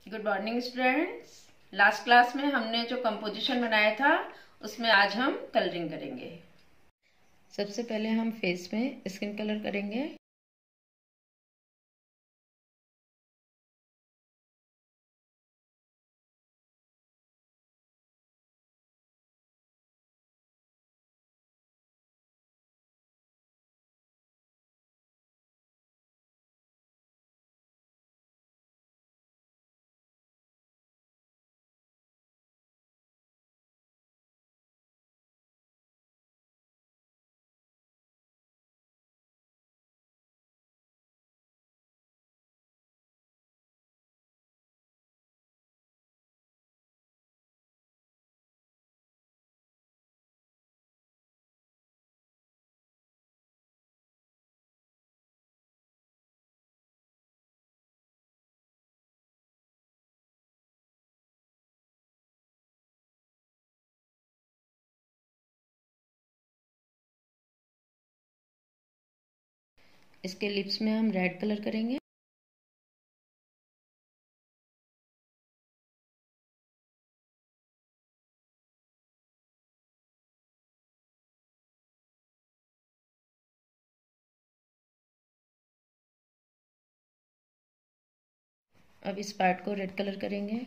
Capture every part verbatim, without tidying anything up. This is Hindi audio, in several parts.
Good morning students. Last class में हमने जो कंपोजिशन बनाया था उसमें आज हम कलरिंग करेंगे। सबसे पहले हम फेस में स्किन कलर करेंगे। इसके लिप्स में हम रेड कलर करेंगे। अब इस पार्ट को रेड कलर करेंगे।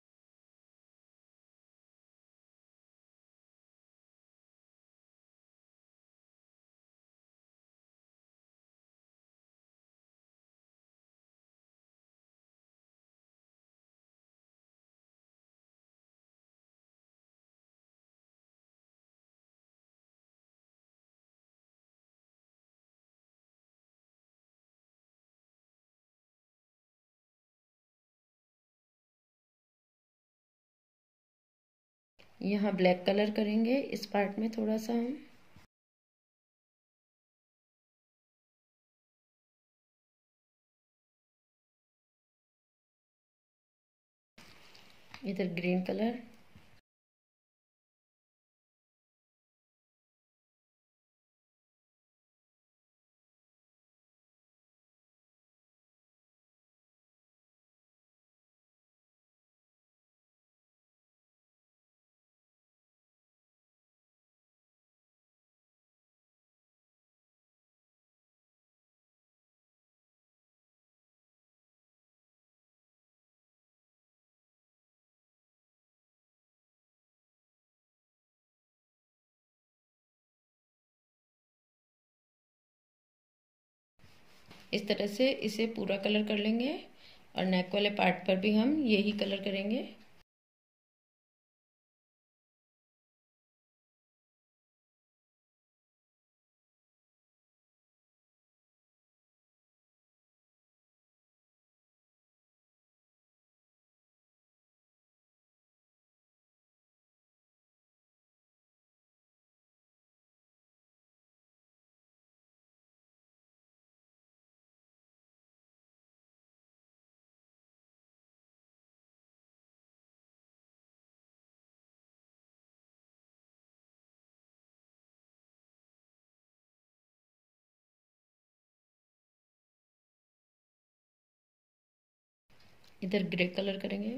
यहाँ ब्लैक कलर करेंगे इस पार्ट में थोड़ा सा हम। इधर ग्रीन कलर। इस तरह से इसे पूरा कलर कर लेंगे और नेक वाले पार्ट पर भी हम यही कलर करेंगे। इधर ग्रे कलर करेंगे।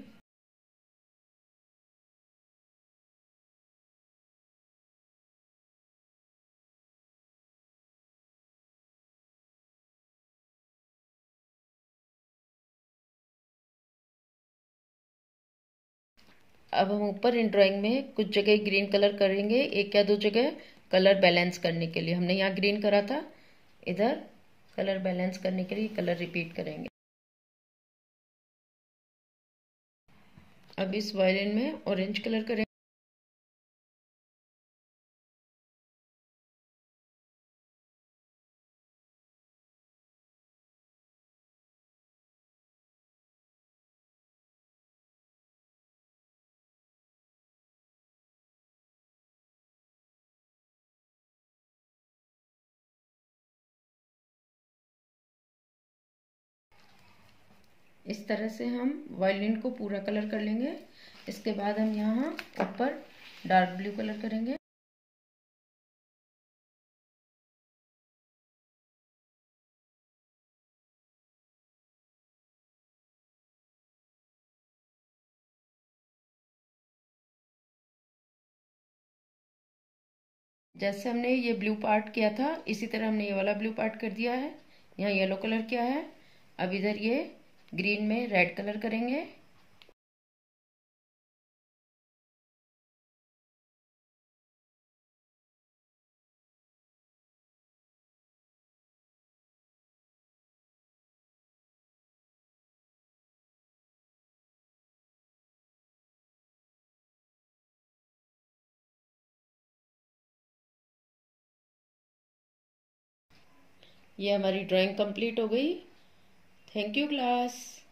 अब हम ऊपर इन ड्राइंग में कुछ जगह ग्रीन कलर करेंगे, एक या दो जगह कलर बैलेंस करने के लिए। हमने यहाँ ग्रीन करा था, इधर कलर बैलेंस करने के लिए कलर रिपीट करेंगे। अब इस वायलिन में ऑरेंज कलर करेंगे। इस तरह से हम वायलिन को पूरा कलर कर लेंगे। इसके बाद हम यहाँ ऊपर डार्क ब्लू कलर करेंगे। जैसे हमने ये ब्लू पार्ट किया था इसी तरह हमने ये वाला ब्लू पार्ट कर दिया है। यहाँ येलो कलर किया है, अब इधर ये ग्रीन में रेड कलर करेंगे। ये हमारी ड्राइंग कंप्लीट हो गई। Thank you class.